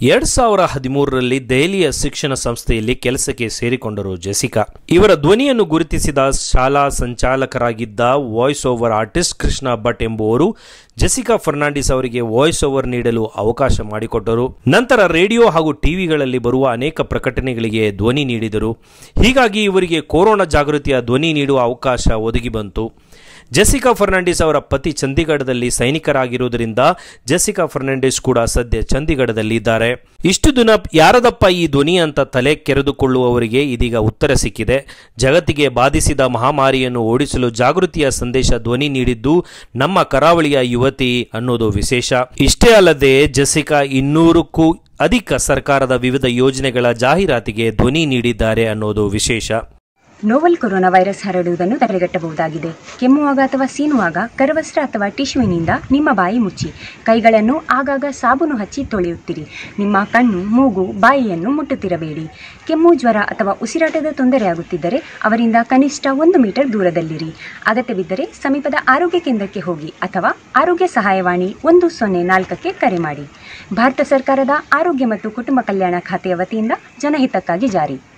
2013ರಲ್ಲಿ ದೆಹಲಿಯ ಶಿಕ್ಷಣ ಸಂಸ್ಥೆಯಲ್ಲಿ ಕೆಲಸಕ್ಕೆ ಸೇರಿಕೊಂಡರು ಜೆಸಿಕಾ. ಇವರ ಧ್ವನಿಯನ್ನು ಗುರುತಿಸಿದ ಶಾಲಾ ಸಂಚಾಲಕರಾಗಿದ್ದ voice over artist Krishna Bhat ಎಂಬುವರು ಜೆಸಿಕಾ ಫರ್ನಾಂಡಿಸ್ ಅವರಿಗೆ ವಾಯ್ಸ್ ಓವರ್ ನೀಡಲು ಅವಕಾಶ ಮಾಡಿಕೊಟ್ಟರು. ನಂತರ ರೇಡಿಯೋ ಹಾಗೂ ಟಿವಿಗಳಲ್ಲಿ ಬರುವ ಅನೇಕ ಪ್ರಕಟಣೆಗಳಿಗೆ ಧ್ವನಿ ನೀಡಿದರು. ಹೀಗಾಗಿ ಇವರಿಗೆ ಕೊರೋನಾ ಜಾಗೃತಿಯ ಧ್ವನಿ ನೀಡುವ ಅವಕಾಶ ಒದಗಿ ಬಂತು. ಜೆಸಿಕಾ ಫರ್ನಾಂಡಿಸ್ ಅವರ ಪತಿ ಚಂಡೀಗಢದಲ್ಲಿ ಸೈನಿಕರಾಗಿರುವುದರಿಂದ ಜೆಸಿಕಾ ಫರ್ನಾಂಡಿಸ್ ಕೂಡ ಸದ್ಯ ಚಂಡೀಗಢದಲ್ಲಿ ಇದ್ದಾರೆ. ಇಷ್ಟು ದಿನ ಯಾರದಪ್ಪ ಈ ಧ್ವನಿ ಅಂತ ತಲೆ ಕೆರೆದುಕೊಳ್ಳುವವರಿಗೆ ಇದೀಗ ಉತ್ತರ ಸಿಕ್ಕಿದೆ. ಜಗತ್ತಿಗೆ ಬಾಧಿಸಿದ ಮಹಾಮಾರಿಯನ್ನು ಓಡಿಸಲು ಜಾಗೃತಿಯ ಸಂದೇಶ ಧ್ವನಿ ನೀಡಿದ್ದು ನಮ್ಮ ಕರಾವಳಿಯ ಯುವತಿ ಅನ್ನೋದು ವಿಶೇಷ. ಇಷ್ಟೇ ಅಲ್ಲದೆ ಜೆಸಿಕಾ 200ಕ್ಕೂ ಅಧಿಕ ಸರ್ಕಾರದ ವಿವಿಧ ಯೋಜನೆಗಳ ಜಾಹೀರಾತಿಗೆ ಧ್ವನಿ ನೀಡಿದ್ದಾರೆ ಅನ್ನೋದು ವಿಶೇಷ. ನೋವೆಲ್ ಕೊರೋನಾ ವೈರಸ್ ಹರಡುವುದನ್ನು ತಡೆಗಟ್ಟಬಹುದಾಗಿದೆ. ಕೆಮ್ಮುವಾಗ ಅಥವಾ ಸೀನುವಾಗ ಕರವಸ್ತ್ರ ಅಥವಾ ಟಿಶ್ಯೂನಿಂದ ನಿಮ್ಮ ಬಾಯಿ ಮುಚ್ಚಿ, ಕೈಗಳನ್ನು ಆಗಾಗ ಸಾಬೂನು ಹಚ್ಚಿ ತೊಳೆಯುತ್ತಿರಿ. ನಿಮ್ಮ ಕಣ್ಣು, ಮೂಗು, ಬಾಯಿಯನ್ನು ಮುಟ್ಟುತ್ತಿರಬೇಡಿ. ಕೆಮ್ಮು, ಜ್ವರ ಅಥವಾ ಉಸಿರಾಟದ ತೊಂದರೆಯಾಗುತ್ತಿದ್ದರೆ ಅವರಿಂದ ಕನಿಷ್ಠ 1 ಮೀಟರ್ ದೂರದಲ್ಲಿರಿ. ಅಗತ್ಯವಿದ್ದರೆ ಸಮೀಪದ ಆರೋಗ್ಯ ಕೇಂದ್ರಕ್ಕೆ ಹೋಗಿ ಅಥವಾ ಆರೋಗ್ಯ ಸಹಾಯವಾಣಿ 104ಕ್ಕೆ ಕರೆ ಮಾಡಿ. ಭಾರತ ಸರ್ಕಾರದ ಆರೋಗ್ಯ ಮತ್ತು ಕುಟುಂಬ ಕಲ್ಯಾಣ ಖಾತೆಯ ವತಿಯಿಂದ ಜನಹಿತಕ್ಕಾಗಿ ಜಾರಿ.